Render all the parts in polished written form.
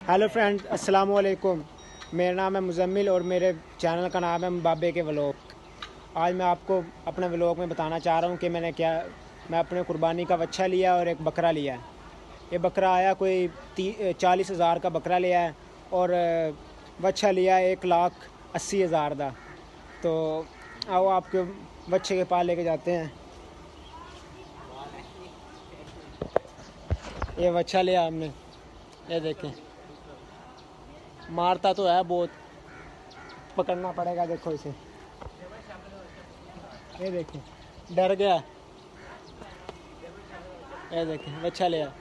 Hello friends, अस्सलाम वालेकुम। मेरा नाम है मुज़म्मिल और मेरे चैनल का नाम है बाबे के व्लॉग। आज मैं आपको अपने व्लॉग में बताना चाह रहा हूँ कि मैं अपने कुर्बानी का बच्चा लिया और एक बकरा लिया है। ये बकरा आया कोई 40,000 का बकरा लिया है और बच्चा लिया है 1,80,000 का। तो आओ आपके बच्चे के पास लेके जाते हैं। ये बच्चा लिया हमने, ये देखें। मारता तो है बहुत, पकड़ना पड़ेगा। देखो इसे, ये देखें, डर गया। ये देखें, बच्चा लिया।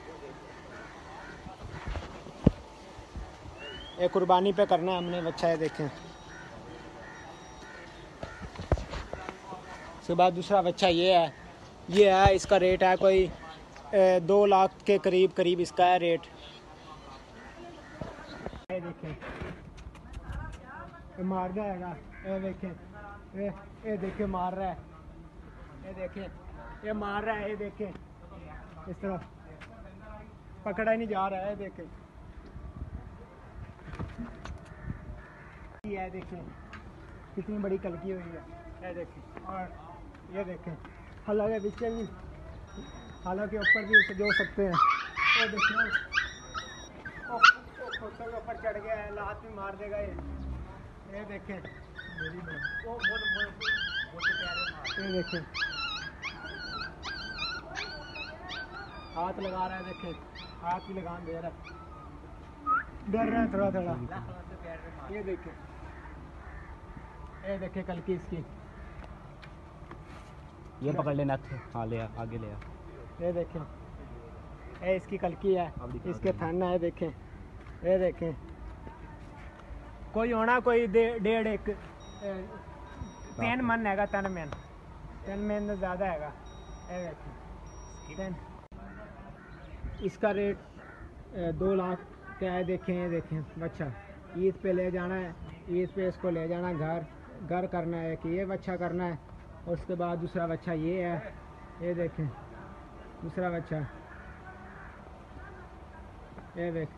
ये कुर्बानी पे करना है हमने बच्चा। ये देखें। उसके बाद दूसरा बच्चा ये है। इसका रेट है कोई 2 लाख के करीब इसका है रेट। ये देखें, ये मार जाएगा। ये देखें, ये देखें मार रहा है। ये देखें, ये मार रहा है। ये देखें, इस तरह पकड़ा ही नहीं जा रहा है। देखें, ये देखें कितनी बड़ी कलकी हुई है। ये देखें, और ये देखें हालांकि पीछे भी, हालांकि ऊपर भी उसे जो सकते हैं। ये देखें, फोटो के ऊपर चढ़ गया है, लात में मार देगा ये। ये देखें, ये देखें हाथ लगा रहा है। देखें, हाथ की लगाम दे रहा है, डर रहा है थोड़ा थोड़ा। ये देखें, ये देखें कलकी इसकी। ये पकड़ लेना। हाँ ले आगे ले। ये देखें, ये इसकी कलकी है, इसके थन है। देखें, ये देखें, कोई होना कोई 1.5 3 मन हैगा। 3 मन ज़्यादा हैगा। ये देखें, इसका रेट 2 लाख क्या है। देखें, ये देखें बच्चा। ईद पे ले जाना है, ईद पे इसको ले जाना घर करना है कि ये बच्चा करना है। और उसके बाद दूसरा बच्चा ये है। ये देखें दूसरा बच्चा, ये देख।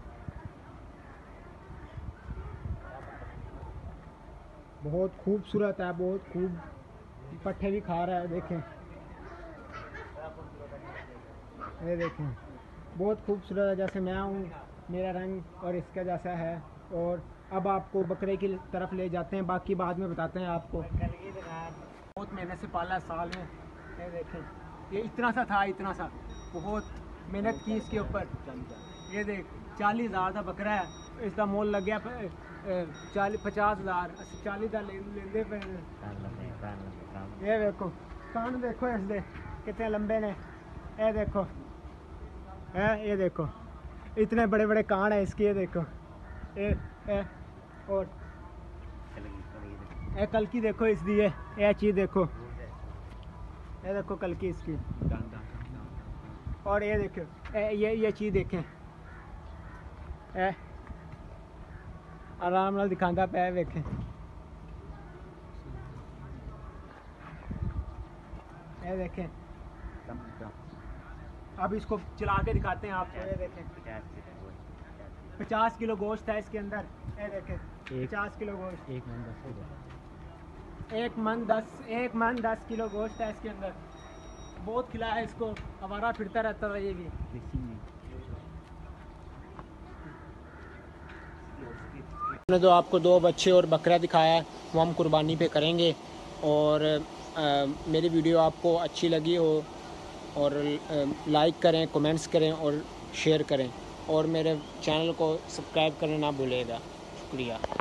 बहुत खूबसूरत है, बहुत खूब पट्ठे भी खा रहा है। देखें, ये देखें बहुत खूबसूरत है। जैसे मैं हूँ, मेरा रंग और इसका जैसा है। और अब आपको बकरे की तरफ ले जाते हैं, बाकी बाद में बताते हैं आपको। बहुत मेहनत से पाला साल में। ये देखें, ये इतना सा था, इतना सा। बहुत मेहनत की इसके ऊपर। ये देख 40,000 का बकरा है। इसका मोल लग गया 50,000 40,000 लेंदे पे। ये देखो कान, देखो इसके कितने लंबे ने। ये देखो है, ये देखो इतने बड़े बड़े कान है इसके। ये देखो, ये और ये कलकी देखो इसकी। ये चीज़ देखो, ये देखो कलकी इसकी। और ये देखो ये चीज़ देखें, आराम नाल दिखाता पे। देखें, ये देखें। अब इसको चला के दिखाते हैं आपको। ये देखें 50 किलो गोश्त है इसके अंदर। ये देखें 50 किलो गोश्त। 1 मन 10 किलो गोश्त है इसके अंदर। बहुत खिलाया है इसको, हमारा फिरता रहता है ये भी। हमने जो आपको 2 बच्चे और बकरा दिखाया है वो हम कुर्बानी पे करेंगे। और मेरी वीडियो आपको अच्छी लगी हो और लाइक करें, कमेंट्स करें और शेयर करें। और मेरे चैनल को सब्सक्राइब करना ना भूलिएगा। शुक्रिया।